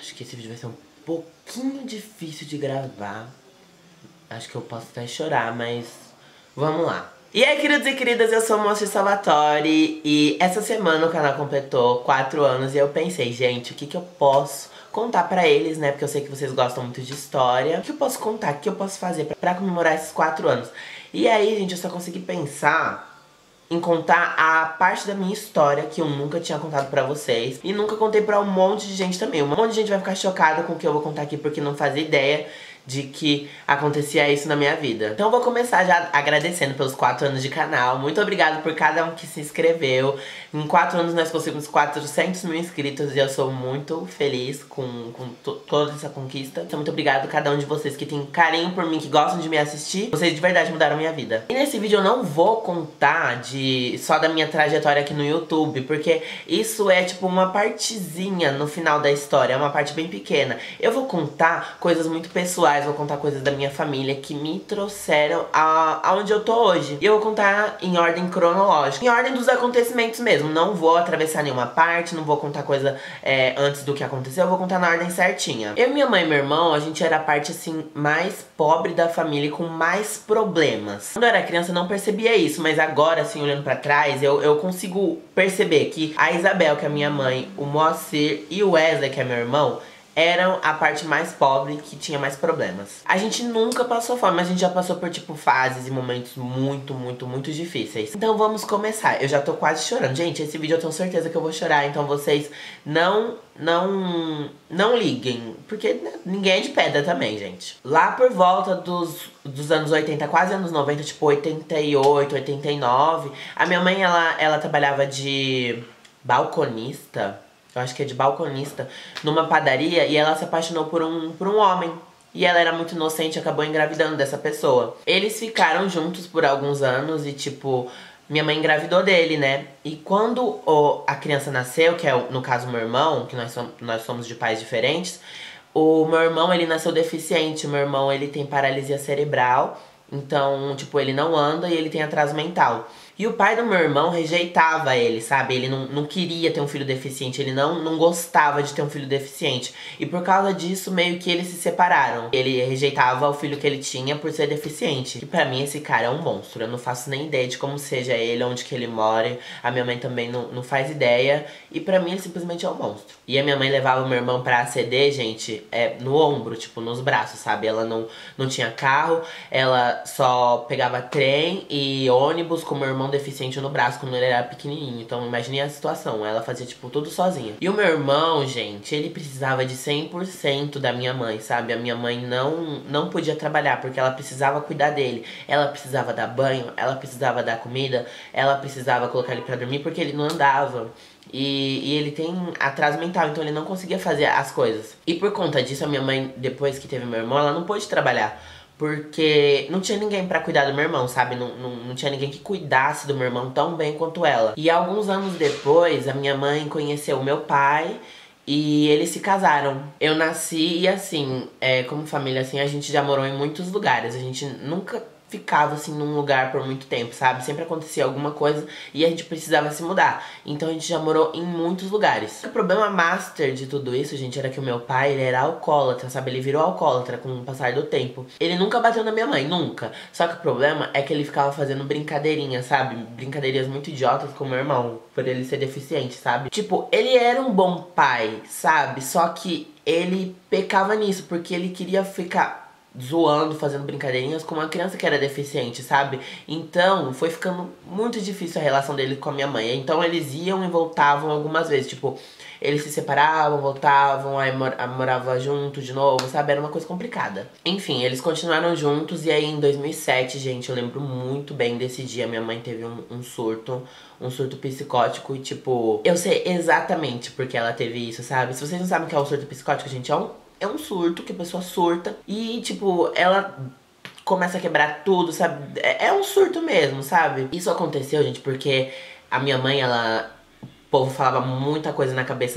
Acho que esse vídeo vai ser um pouquinho difícil de gravar. Acho que eu posso até chorar, mas vamos lá. E aí, queridos e queridas, eu sou o Moacir Salvatore e essa semana o canal completou 4 anos e eu pensei, gente, o que eu posso contar pra eles, né? Porque eu sei que vocês gostam muito de história. O que eu posso contar, o que eu posso fazer pra comemorar esses 4 anos? E aí, gente, eu só consegui pensar em contar a parte da minha história que eu nunca tinha contado pra vocês. E nunca contei pra um monte de gente também. Um monte de gente vai ficar chocada com o que eu vou contar aqui, porque não fazia ideia de que acontecia isso na minha vida. Então eu vou começar já agradecendo pelos 4 anos de canal. Muito obrigado por cada um que se inscreveu. Em 4 anos nós conseguimos 400 mil inscritos e eu sou muito feliz com toda essa conquista. Então muito obrigado a cada um de vocês que tem carinho por mim, que gostam de me assistir. Vocês de verdade mudaram a minha vida. E nesse vídeo eu não vou contar só da minha trajetória aqui no YouTube, porque isso é tipo uma partezinha no final da história, é uma parte bem pequena. Eu vou contar coisas muito pessoais, vou contar coisas da minha família que me trouxeram aonde eu tô hoje. E eu vou contar em ordem cronológica, em ordem dos acontecimentos mesmo. Não vou atravessar nenhuma parte, não vou contar coisa antes do que aconteceu, eu vou contar na ordem certinha. Eu, minha mãe e meu irmão, a gente era a parte assim mais pobre da família e com mais problemas. Quando eu era criança eu não percebia isso, mas agora assim, olhando pra trás, eu consigo perceber que a Isabel, que é a minha mãe, o Moacir e o Wesley, que é meu irmão, eram a parte mais pobre, que tinha mais problemas. A gente nunca passou fome, mas a gente já passou por, tipo, fases e momentos muito difíceis. Então vamos começar. Eu já tô quase chorando. Gente, esse vídeo eu tenho certeza que eu vou chorar, então vocês não liguem, porque ninguém é de pedra também, gente. Lá por volta dos anos 80, quase anos 90, tipo 88, 89, a minha mãe, ela trabalhava de balconista. Eu acho que é de balconista, numa padaria, e ela se apaixonou por um homem. E ela era muito inocente e acabou engravidando dessa pessoa. Eles ficaram juntos por alguns anos e, tipo, minha mãe engravidou dele, né? E quando a criança nasceu, que é no caso meu irmão, que nós somos de pais diferentes, o meu irmão, ele nasceu deficiente. O meu irmão, ele tem paralisia cerebral, então, tipo, ele não anda e ele tem atraso mental. E o pai do meu irmão rejeitava ele, sabe? Ele não queria ter um filho deficiente, ele não gostava de ter um filho deficiente. E por causa disso, meio que eles se separaram. Ele rejeitava o filho que ele tinha por ser deficiente. E pra mim, esse cara é um monstro. Eu não faço nem ideia de como seja ele, onde que ele mora. A minha mãe também não faz ideia. E pra mim, ele simplesmente é um monstro. E a minha mãe levava o meu irmão pra ACD, gente, no ombro, tipo, nos braços, sabe? Ela não tinha carro, ela só pegava trem e ônibus com o meu irmão deficiente no braço quando ele era pequenininho. Então imagine a situação, ela fazia tipo tudo sozinha. E o meu irmão, gente, ele precisava de 100% da minha mãe, sabe? A minha mãe não podia trabalhar porque ela precisava cuidar dele. Ela precisava dar banho, ela precisava dar comida, ela precisava colocar ele pra dormir porque ele não andava. E ele tem atraso mental, então ele não conseguia fazer as coisas. E por conta disso, a minha mãe, depois que teve meu irmão, ela não pôde trabalhar. Porque não tinha ninguém pra cuidar do meu irmão, sabe? Não tinha ninguém que cuidasse do meu irmão tão bem quanto ela. E alguns anos depois, a minha mãe conheceu o meu pai e eles se casaram. Eu nasci e assim, como família assim, a gente já morou em muitos lugares. A gente nunca ficava assim num lugar por muito tempo, sabe? Sempre acontecia alguma coisa e a gente precisava se mudar. Então a gente já morou em muitos lugares. O problema master de tudo isso, gente, era que o meu pai, ele era alcoólatra, sabe? Ele virou alcoólatra com o passar do tempo. Ele nunca bateu na minha mãe, nunca. Só que o problema é que ele ficava fazendo brincadeirinhas, sabe? Brincadeirinhas muito idiotas com o meu irmão, por ele ser deficiente, sabe? Tipo, ele era um bom pai, sabe? Só que ele pecava nisso, porque ele queria ficar zoando, fazendo brincadeirinhas com uma criança que era deficiente, sabe? Então, foi ficando muito difícil a relação dele com a minha mãe. Então, eles iam e voltavam algumas vezes. Tipo, eles se separavam, voltavam, aí morava junto de novo, sabe? Era uma coisa complicada. Enfim, eles continuaram juntos e aí em 2007, gente, eu lembro muito bem desse dia. Minha mãe teve um surto psicótico e, tipo, eu sei exatamente porque ela teve isso, sabe? Se vocês não sabem o que é o surto psicótico, gente, é um surto, que a pessoa surta e, tipo, ela começa a quebrar tudo, sabe? É um surto mesmo, sabe? Isso aconteceu, gente, porque a minha mãe, o povo falava muita coisa na cabeça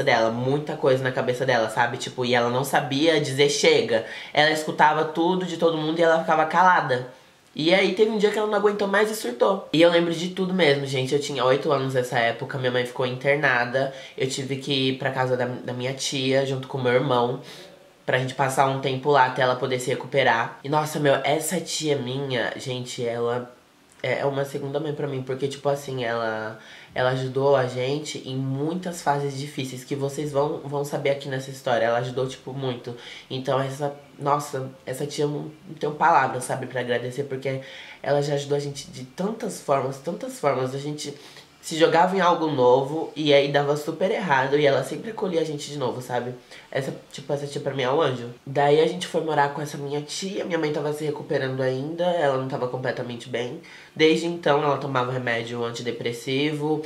dela, sabe? Tipo, e ela não sabia dizer chega. Ela escutava tudo de todo mundo e ela ficava calada. E aí teve um dia que ela não aguentou mais e surtou. E eu lembro de tudo mesmo, gente. Eu tinha 8 anos nessa época, minha mãe ficou internada. Eu tive que ir pra casa da minha tia, junto com o meu irmão, pra gente passar um tempo lá até ela poder se recuperar. E nossa, meu, essa tia minha, gente, ela é uma segunda mãe pra mim, porque, tipo assim, ela ajudou a gente em muitas fases difíceis que vocês vão saber aqui nessa história. Ela ajudou, tipo, muito. Então, nossa, essa tia não tenho palavras, sabe, pra agradecer, porque ela já ajudou a gente de tantas formas, tantas formas. A gente se jogava em algo novo e aí dava super errado e ela sempre acolhia a gente de novo, sabe? Essa tia pra mim é um anjo. Daí a gente foi morar com essa minha tia, minha mãe tava se recuperando ainda, ela não tava completamente bem. Desde então ela tomava remédio antidepressivo,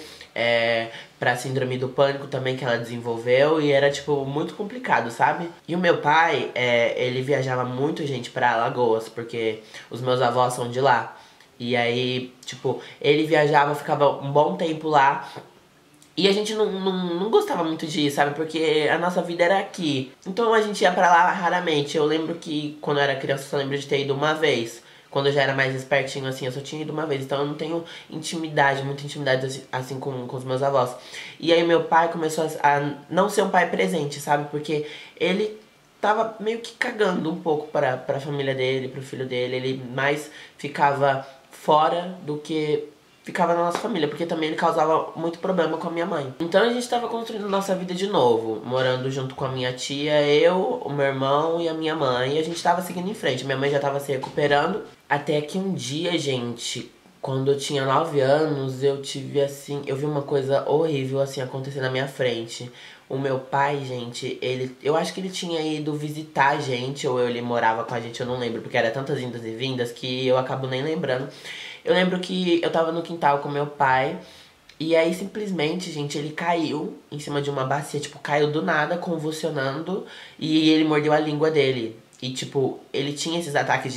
pra síndrome do pânico também que ela desenvolveu e era, tipo, muito complicado, sabe? E o meu pai, ele viajava muito, gente, pra Alagoas, porque os meus avós são de lá. E aí, tipo, ele viajava, ficava um bom tempo lá. E a gente não gostava muito disso, sabe? Porque a nossa vida era aqui. Então a gente ia pra lá raramente. Eu lembro que quando eu era criança, eu só lembro de ter ido uma vez. Quando eu já era mais espertinho, assim, eu só tinha ido uma vez. Então eu não tenho intimidade, muita intimidade assim com os meus avós. E aí meu pai começou a não ser um pai presente, sabe? Porque ele tava meio que cagando um pouco pra família dele, pro filho dele. Ele mais ficava fora do que ficava na nossa família, porque também ele causava muito problema com a minha mãe. Então a gente tava construindo nossa vida de novo, morando junto com a minha tia, eu, o meu irmão e a minha mãe, e a gente tava seguindo em frente. Minha mãe já tava se recuperando, até que um dia, gente, quando eu tinha 9 anos, eu vi uma coisa horrível assim acontecer na minha frente. O meu pai, gente, eu acho que ele tinha ido visitar a gente, ou ele morava com a gente, eu não lembro, porque era tantas indas e vindas que eu acabo nem lembrando. Eu lembro que eu tava no quintal com meu pai, e aí simplesmente, gente, ele caiu em cima de uma bacia, tipo, caiu do nada, convulsionando, e ele mordeu a língua dele. E, tipo, ele tinha esses ataques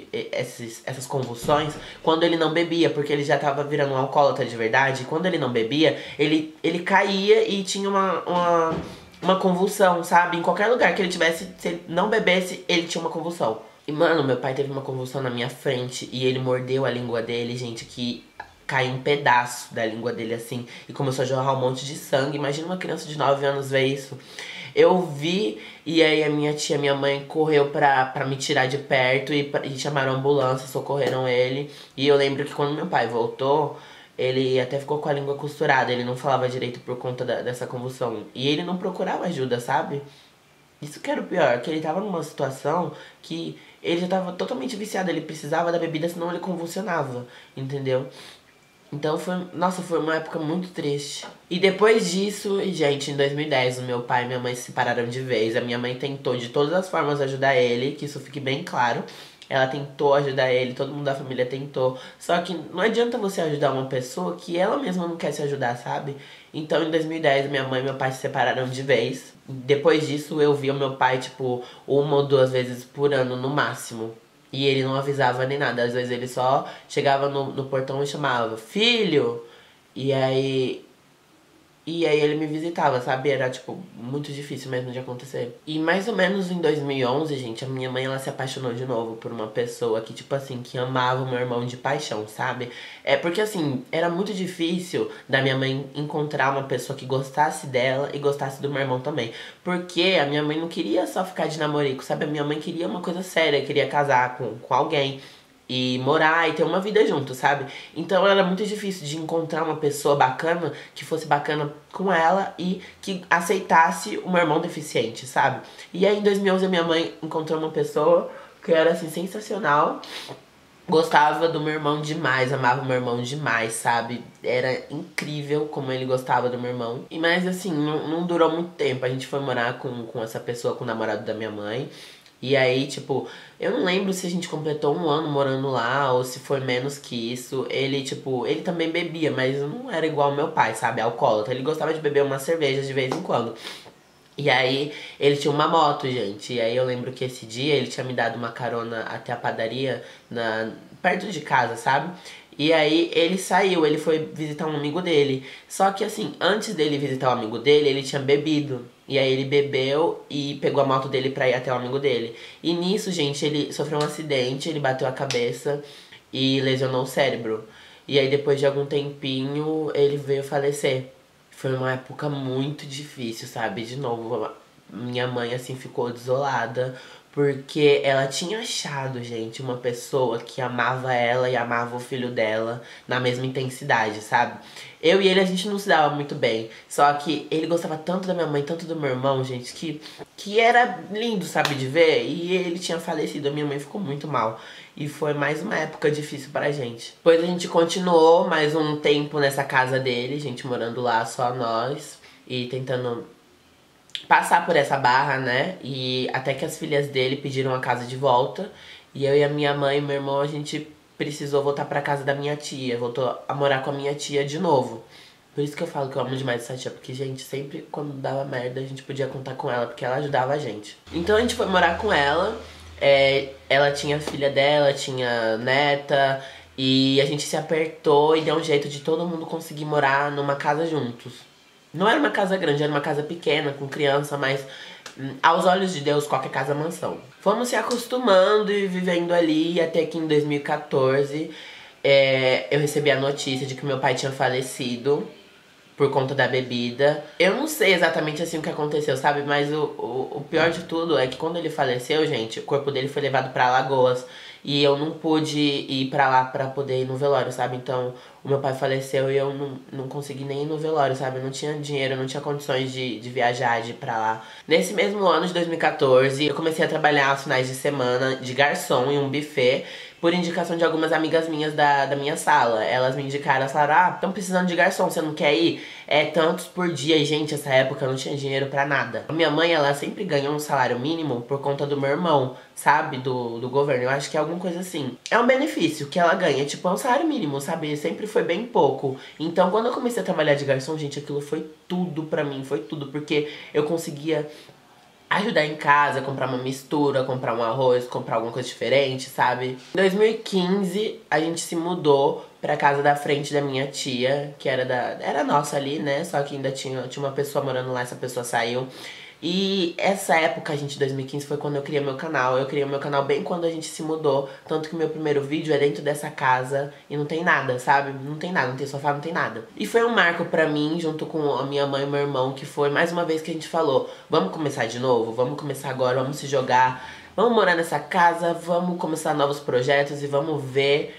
essas convulsões quando ele não bebia, porque ele já tava virando um alcoólatra de verdade. E quando ele não bebia, ele caía e tinha uma convulsão, sabe? Em qualquer lugar que ele tivesse, se ele não bebesse, ele tinha uma convulsão. E, mano, meu pai teve uma convulsão na minha frente e ele mordeu a língua dele, gente, que caiu um pedaço da língua dele, assim, e começou a jorrar um monte de sangue. Imagina uma criança de 9 anos ver isso. Eu vi, e aí a minha tia, minha mãe, correu pra me tirar de perto e chamaram a ambulância, socorreram ele. E eu lembro que quando meu pai voltou, ele até ficou com a língua costurada, ele não falava direito por conta dessa convulsão. E ele não procurava ajuda, sabe? Isso que era o pior, que ele tava numa situação que ele já tava totalmente viciado, ele precisava da bebida, senão ele convulsionava, entendeu? Então nossa, foi uma época muito triste. E depois disso, gente, em 2010, o meu pai e minha mãe se separaram de vez. A minha mãe tentou de todas as formas ajudar ele, que isso fique bem claro. Ela tentou ajudar ele, todo mundo da família tentou. Só que não adianta você ajudar uma pessoa que ela mesma não quer se ajudar, sabe? Então em 2010 minha mãe e meu pai se separaram de vez. Depois disso eu via o meu pai, tipo, 1 ou 2 vezes por ano no máximo. E ele não avisava nem nada. Às vezes ele só chegava no portão e chamava, filho! E aí ele me visitava, sabe? Era, tipo, muito difícil mesmo de acontecer. E mais ou menos em 2011, gente, a minha mãe, ela se apaixonou de novo por uma pessoa que, tipo assim, que amava o meu irmão de paixão, sabe? Porque, assim, era muito difícil da minha mãe encontrar uma pessoa que gostasse dela e gostasse do meu irmão também. Porque a minha mãe não queria só ficar de namorico, sabe? A minha mãe queria uma coisa séria, queria casar com alguém. E morar e ter uma vida junto, sabe? Então era muito difícil de encontrar uma pessoa bacana que fosse bacana com ela e que aceitasse o meu irmão deficiente, sabe? E aí em 2011 a minha mãe encontrou uma pessoa que era assim sensacional. Gostava do meu irmão demais, amava o meu irmão demais, sabe? Era incrível como ele gostava do meu irmão. E mas assim, não durou muito tempo. A gente foi morar com essa pessoa, com o namorado da minha mãe. E aí, tipo, eu não lembro se a gente completou 1 ano morando lá ou se foi menos que isso. Ele, tipo, ele também bebia, mas não era igual ao meu pai, sabe? Alcoólatra. Ele gostava de beber umas cervejas de vez em quando. E aí, ele tinha uma moto, gente. E aí eu lembro que esse dia ele tinha me dado uma carona até a padaria perto de casa, sabe? E aí ele saiu, ele foi visitar um amigo dele. Só que assim, antes dele visitar o amigo dele, ele tinha bebido. E aí ele bebeu e pegou a moto dele pra ir até o amigo dele. E nisso, gente, ele sofreu um acidente, ele bateu a cabeça. e lesionou o cérebro. E aí depois de algum tempinho ele veio falecer. Foi uma época muito difícil, sabe? De novo, minha mãe assim ficou desolada. Porque ela tinha achado, gente, uma pessoa que amava ela e amava o filho dela na mesma intensidade, sabe? Eu e ele, a gente não se dava muito bem. Só que ele gostava tanto da minha mãe, tanto do meu irmão, gente, que era lindo, sabe, de ver. E ele tinha falecido, a minha mãe ficou muito mal. E foi mais uma época difícil pra gente. Depois a gente continuou mais um tempo nessa casa dele, gente morando lá, só nós. E tentando passar por essa barra, né? E até que as filhas dele pediram a casa de volta. E eu e a minha mãe e meu irmão, a gente precisou voltar pra casa da minha tia. Voltou a morar com a minha tia de novo. Por isso que eu falo que eu amo demais essa tia. Porque, gente, sempre quando dava merda, a gente podia contar com ela. Porque ela ajudava a gente. Então a gente foi morar com ela. Ela tinha filha dela, tinha neta. E a gente se apertou e deu um jeito de todo mundo conseguir morar numa casa juntos. Não era uma casa grande, era uma casa pequena, com criança, mas aos olhos de Deus, qualquer casa é mansão. Fomos se acostumando e vivendo ali, até que em 2014 eu recebi a notícia de que meu pai tinha falecido por conta da bebida. Eu não sei exatamente assim o que aconteceu, sabe? Mas o pior de tudo é que quando ele faleceu, gente, o corpo dele foi levado pra Alagoas. E eu não pude ir pra lá pra poder ir no velório, sabe? Então, o meu pai faleceu e eu não consegui nem ir no velório, sabe? Eu não tinha dinheiro, eu não tinha condições de viajar, de ir pra lá. Nesse mesmo ano de 2014, eu comecei a trabalhar aos finais de semana de garçom em um buffet, por indicação de algumas amigas minhas da minha sala. Elas me indicaram, elas falaram, ah, estão precisando de garçom, você não quer ir? É tantos por dia. E, gente, essa época eu não tinha dinheiro pra nada. A minha mãe, ela sempre ganhou um salário mínimo por conta do meu irmão, sabe? Do governo. Eu acho que é alguma coisa assim. É um benefício que ela ganha, tipo, é um salário mínimo, sabe? Sempre foi bem pouco. Então, quando eu comecei a trabalhar de garçom, gente, aquilo foi tudo pra mim. Foi tudo, porque eu conseguia ajudar em casa, comprar uma mistura, comprar um arroz, comprar alguma coisa diferente, sabe? Em 2015, a gente se mudou pra casa da frente da minha tia, que era nossa ali, né? Só que ainda tinha uma pessoa morando lá, essa pessoa saiu. E essa época, gente, 2015, foi quando eu criei meu canal. Eu criei o meu canal bem quando a gente se mudou. Tanto que meu primeiro vídeo é dentro dessa casa e não tem nada, sabe? Não tem nada, não tem sofá, não tem nada. E foi um marco pra mim, junto com a minha mãe e meu irmão, que foi mais uma vez que a gente falou: vamos começar de novo, vamos começar agora, vamos se jogar, vamos morar nessa casa, vamos começar novos projetos e vamos ver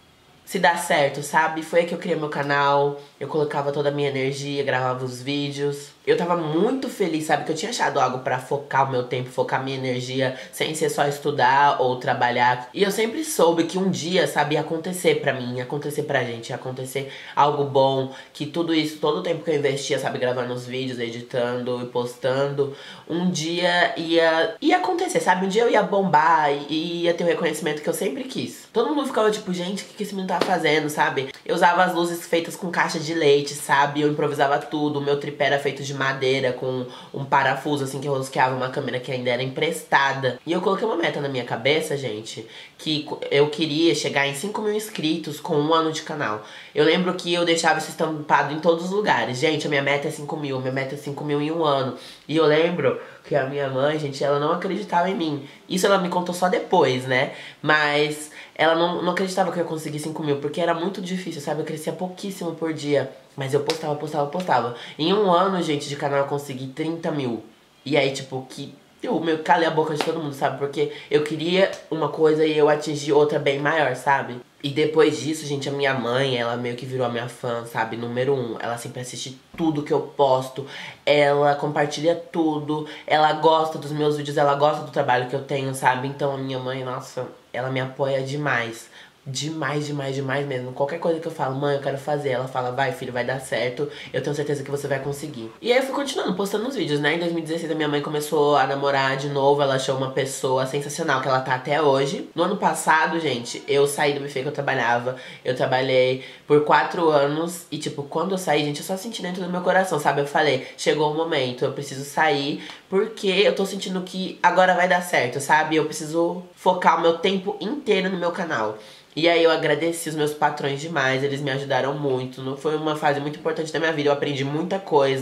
se dá certo, sabe? Foi aí que eu criei meu canal, eu colocava toda a minha energia, gravava os vídeos. Eu tava muito feliz, sabe? Que eu tinha achado algo pra focar o meu tempo, focar minha energia, sem ser só estudar ou trabalhar. E eu sempre soube que um dia, sabe, ia acontecer pra mim, ia acontecer pra gente, ia acontecer algo bom. Que tudo isso, todo o tempo que eu investia, sabe, gravando os vídeos, editando e postando, um dia ia acontecer, sabe? Um dia eu ia bombar e ia ter o reconhecimento que eu sempre quis. Todo mundo ficava tipo, gente, o que esse menino tá fazendo, sabe? Eu usava as luzes feitas com caixa de leite, sabe? Eu improvisava tudo, o meu tripé era feito de madeira com um parafuso assim que eu rosqueava uma câmera que ainda era emprestada. E eu coloquei uma meta na minha cabeça, gente, que eu queria chegar em 5 mil inscritos com 1 ano de canal. Eu lembro que eu deixava isso estampado em todos os lugares. Gente, a minha meta é 5 mil, minha meta é 5 mil em 1 ano. E eu lembro que a minha mãe, gente, ela não acreditava em mim. Isso ela me contou só depois, né? Mas ela não acreditava que eu ia conseguir 5 mil, porque era muito difícil, sabe? Eu crescia pouquíssimo por dia. Mas eu postava. Em 1 ano, gente, de canal eu consegui 30 mil. E aí, tipo, que eu calei a boca de todo mundo, sabe? Porque eu queria uma coisa e eu atingi outra bem maior, sabe? E depois disso, gente, a minha mãe, ela meio que virou a minha fã, sabe? Número 1. Ela sempre assiste tudo que eu posto. Ela compartilha tudo. Ela gosta dos meus vídeos, ela gosta do trabalho que eu tenho, sabe? Então a minha mãe, nossa, ela me apoia demais. Demais mesmo. Qualquer coisa que eu falo, mãe, eu quero fazer, ela fala, vai filho, vai dar certo, eu tenho certeza que você vai conseguir. E aí eu fui continuando postando os vídeos, né? Em 2016 a minha mãe começou a namorar de novo, ela achou uma pessoa sensacional, que ela tá até hoje. No ano passado, gente, eu saí do buffet que eu trabalhava, eu trabalhei por 4 anos e tipo, quando eu saí, gente, eu só senti dentro do meu coração, sabe? Eu falei, chegou o momento, eu preciso sair, porque eu tô sentindo que agora vai dar certo, sabe? Eu preciso focar o meu tempo inteiro no meu canal. E aí eu agradeci os meus patrões demais, eles me ajudaram muito. Foi uma fase muito importante da minha vida, eu aprendi muita coisa.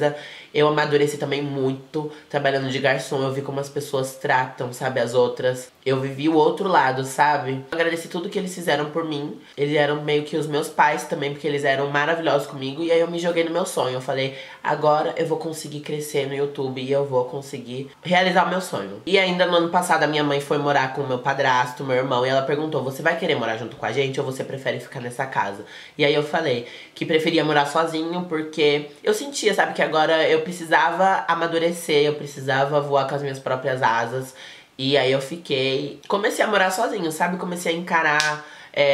Eu amadureci também muito trabalhando de garçom. Eu vi como as pessoas tratam, sabe, as outras. Eu vivi o outro lado, sabe? Eu agradeci tudo que eles fizeram por mim. Eles eram meio que os meus pais também, porque eles eram maravilhosos comigo. E aí eu me joguei no meu sonho. Eu falei, agora eu vou conseguir crescer no YouTube e eu vou conseguir realizar o meu sonho. E ainda no ano passado a minha mãe foi morar com o meu padrasto, meu irmão. E ela perguntou, você vai querer morar junto com a gente ou você prefere ficar nessa casa? E aí eu falei que preferia morar sozinho, porque eu sentia, sabe, que agora eu precisava amadurecer, eu precisava voar com as minhas próprias asas. E aí eu comecei a morar sozinho, sabe? Comecei a encarar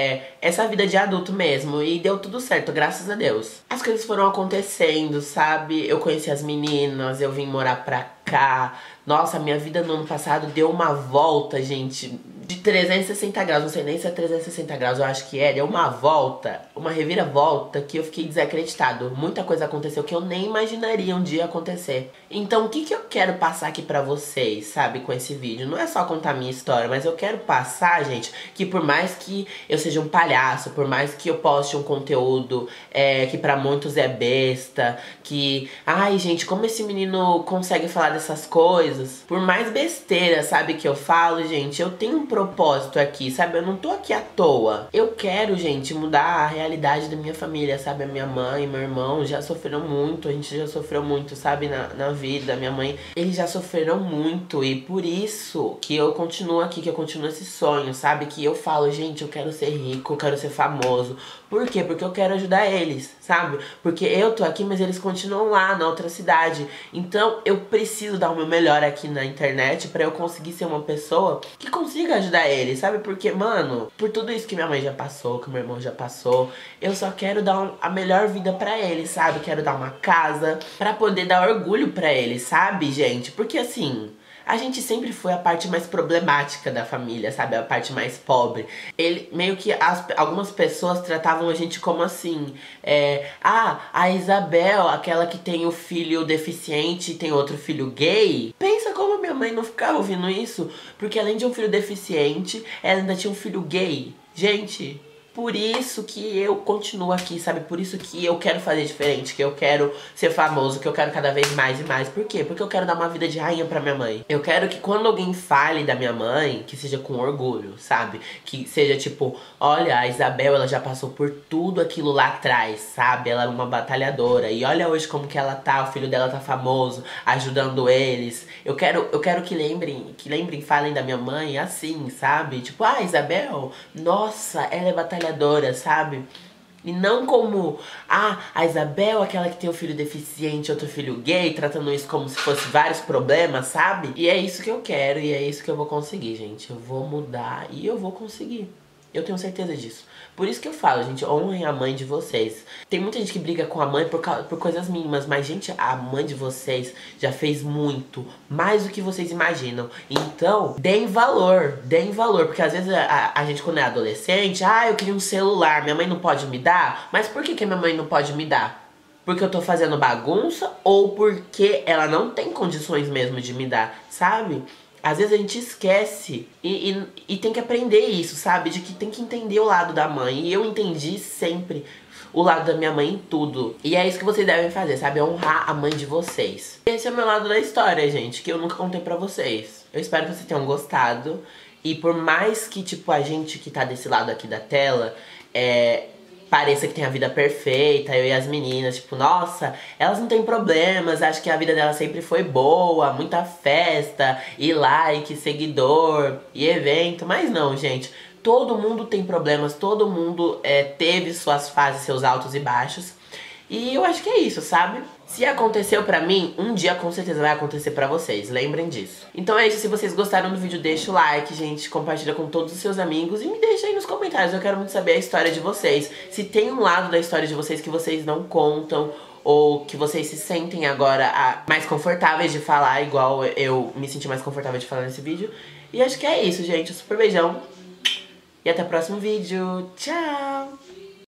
essa vida de adulto mesmo. E deu tudo certo, graças a Deus. As coisas foram acontecendo, sabe? Eu conheci as meninas, eu vim morar pra cá. Nossa, minha vida no ano passado deu uma volta, gente, de 360 graus. Não sei nem se é 360 graus, eu acho que é. Deu uma volta, uma reviravolta que eu fiquei desacreditado. Muita coisa aconteceu que eu nem imaginaria um dia acontecer. Então o que eu quero passar aqui pra vocês, sabe, com esse vídeo? Não é só contar minha história, mas eu quero passar, gente, que por mais que eu seja um palhaço, por mais que eu poste um conteúdo que pra muitos é besta, que... Ai, gente, como esse menino consegue falar dessas coisas? Por mais besteira, sabe, que eu falo, gente, eu tenho um propósito aqui, sabe? Eu não tô aqui à toa. Eu quero, gente, mudar a realidade da minha família, sabe? A minha mãe, meu irmão já sofreram muito, a gente já sofreu muito, sabe? Na vida, minha mãe, eles já sofreram muito. E por isso que eu continuo aqui, que eu continuo esse sonho, sabe? Que eu falo, gente, eu quero ser rico, eu quero ser famoso. Por quê? Porque eu quero ajudar eles, sabe? Porque eu tô aqui, mas eles continuam lá, na outra cidade. Então eu preciso dar o meu melhor aqui na internet pra eu conseguir ser uma pessoa que consiga ajudar eles, sabe? Porque, mano, por tudo isso que minha mãe já passou, que meu irmão já passou, eu só quero dar a melhor vida pra eles, sabe? Quero dar uma casa pra poder dar orgulho pra eles, sabe, gente? Porque assim... A gente sempre foi a parte mais problemática da família, sabe? A parte mais pobre. Meio que algumas pessoas tratavam a gente como assim... a Isabel, aquela que tem o filho deficiente e tem outro filho gay. Pensa como minha mãe não ficava ouvindo isso. Porque além de um filho deficiente, ela ainda tinha um filho gay. Gente... Por isso que eu continuo aqui, sabe? Por isso que eu quero fazer diferente, que eu quero ser famoso, que eu quero cada vez mais e mais. Por quê? Porque eu quero dar uma vida de rainha pra minha mãe. Eu quero que quando alguém fale da minha mãe, que seja com orgulho, sabe? Que seja tipo, olha, a Isabel, ela já passou por tudo aquilo lá atrás, sabe? Ela é uma batalhadora. E olha hoje como que ela tá, o filho dela tá famoso, ajudando eles. Eu quero que lembrem, falem da minha mãe assim, sabe? Tipo, Isabel, nossa, ela é batalhadora, sabe? E não como, a Isabel, aquela que tem um filho deficiente, outro filho gay, tratando isso como se fosse vários problemas, sabe? E é isso que eu quero e é isso que eu vou conseguir, gente. Eu vou mudar e eu vou conseguir. Eu tenho certeza disso. Por isso que eu falo, gente, honrem a mãe de vocês. Tem muita gente que briga com a mãe por coisas mínimas, mas, gente, a mãe de vocês já fez muito, mais do que vocês imaginam. Então, deem valor, porque às vezes a gente, quando é adolescente, eu queria um celular, minha mãe não pode me dar? Mas por que minha mãe não pode me dar? Porque eu tô fazendo bagunça ou porque ela não tem condições mesmo de me dar, sabe? Às vezes a gente esquece e tem que aprender isso, sabe? De que tem que entender o lado da mãe. E eu entendi sempre o lado da minha mãe em tudo. E é isso que vocês devem fazer, sabe? Honrar a mãe de vocês. Esse é o meu lado da história, gente, que eu nunca contei pra vocês. Eu espero que vocês tenham gostado. E por mais que, tipo, a gente que tá desse lado aqui da tela, pareça que tem a vida perfeita, eu e as meninas, tipo, nossa, elas não têm problemas, acho que a vida delas sempre foi boa, muita festa, e like, seguidor, e evento, mas não, gente, todo mundo tem problemas, todo mundo teve suas fases, seus altos e baixos, e eu acho que é isso, sabe? Se aconteceu pra mim, um dia com certeza vai acontecer pra vocês, lembrem disso. Então é isso, se vocês gostaram do vídeo, deixa o like, gente, compartilha com todos os seus amigos e me deixa aí nos comentários, eu quero muito saber a história de vocês. Se tem um lado da história de vocês que vocês não contam, ou que vocês se sentem agora mais confortáveis de falar, igual eu me senti mais confortável de falar nesse vídeo. E acho que é isso, gente, um super beijão e até o próximo vídeo, tchau!